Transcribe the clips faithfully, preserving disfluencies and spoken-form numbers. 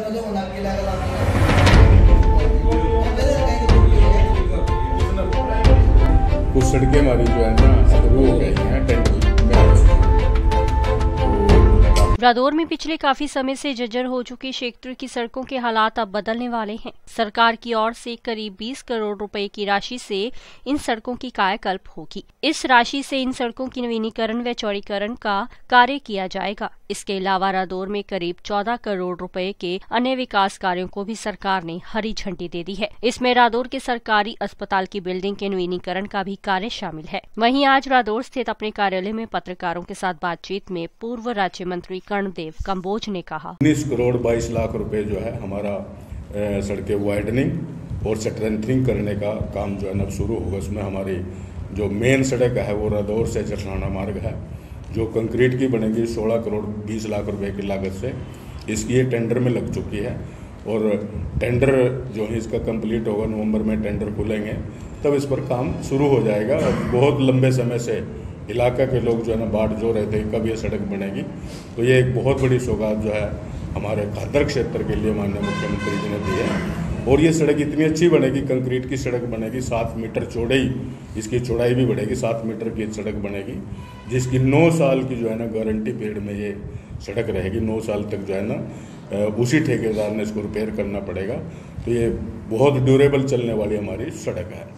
कुछ सड़कें हमारी जो है ना शुरू हो गई हैं टेंडर में। रादौर में पिछले काफी समय से जर्जर हो चुके क्षेत्र की सड़कों के हालात अब बदलने वाले हैं। सरकार की ओर से करीब बीस करोड़ रुपए की राशि से इन सड़कों की कायाकल्प होगी। इस राशि से इन सड़कों की नवीनीकरण व चौड़ीकरण का कार्य किया जाएगा। इसके अलावा रादौर में करीब चौदह करोड़ रुपए के अन्य विकास कार्यों को भी सरकार ने हरी झंडी दे दी है। इसमें रादौर के सरकारी अस्पताल की बिल्डिंग के नवीनीकरण का भी कार्य शामिल है। वहीं आज रादौर स्थित अपने कार्यालय में पत्रकारों के साथ बातचीत में पूर्व राज्य मंत्री कर्णदेव कंबोज ने कहा, उन्नीस करोड़ बाईस लाख रुपए जो है हमारा सड़कें वाइडनिंग और स्ट्रेंथनिंग करने का काम जो है ना शुरू होगा। उसमें हमारी जो मेन सड़क है वो रादौर से जसलाना मार्ग है, जो कंक्रीट की बनेगी सोलह करोड़ बीस लाख रुपए की लागत से। इसकी ये टेंडर में लग चुकी है और टेंडर जो है इसका कंप्लीट होगा, नवंबर में टेंडर खुलेंगे तब इस पर काम शुरू हो जाएगा। और बहुत लंबे समय से इलाका के लोग जो है ना बाट जो रहे थे कब ये सड़क बनेगी, तो ये एक बहुत बड़ी सौगात जो है हमारे खादर क्षेत्र के लिए माननीय मुख्यमंत्री जी ने दी है। और ये सड़क इतनी अच्छी बनेगी, कंक्रीट की सड़क बनेगी, सात मीटर चौड़ाई, इसकी चौड़ाई भी बढ़ेगी, सात मीटर की सड़क बनेगी, जिसकी नौ साल की जो है ना गारंटी पीरियड में ये सड़क रहेगी। नौ साल तक जो है ना उसी ठेकेदार ने इसको रिपेयर करना पड़ेगा। तो ये बहुत ड्यूरेबल चलने वाली हमारी सड़क है।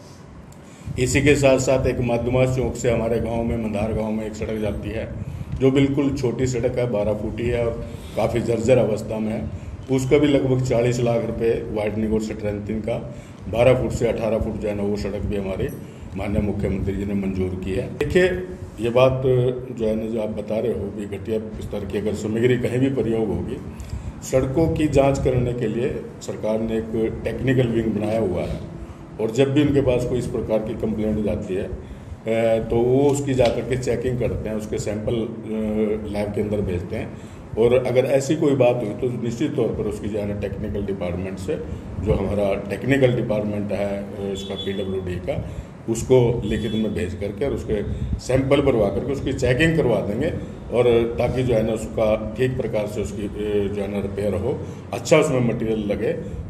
इसी के साथ साथ एक माधुमास चौक से हमारे गांव में मंदार गांव में एक सड़क जाती है जो बिल्कुल छोटी सड़क है, बारह फुटी है और काफ़ी जर्जर अवस्था में है। उसका भी लगभग चालीस लाख रुपए वाइडनिंग और स्ट्रेंथनिंग का, बारह फुट से अठारह फुट जो है ना वो सड़क भी हमारे माननीय मुख्यमंत्री जी ने मंजूर की है। देखिए ये बात जो है ना जो आप बता रहे हो भी घटिया स्तर की अगर सामग्री कहीं भी प्रयोग होगी, सड़कों की जाँच करने के लिए सरकार ने एक टेक्निकल विंग बनाया हुआ है और जब भी उनके पास कोई इस प्रकार की कंप्लेंट जाती है तो वो उसकी जाकर के चेकिंग करते हैं, उसके सैंपल लैब के अंदर भेजते हैं और अगर ऐसी कोई बात हुई तो निश्चित तौर पर उसकी जो है ना टेक्निकल डिपार्टमेंट से, जो हमारा टेक्निकल डिपार्टमेंट है इसका पीडब्ल्यूडी का, उसको लिखित में भेज करके और उसके सैंपल भरवा करके उसकी चेकिंग करवा देंगे और ताकि जो है ना उसका ठीक प्रकार से उसकी जो है ना रिपेयर हो, अच्छा उसमें मटेरियल लगे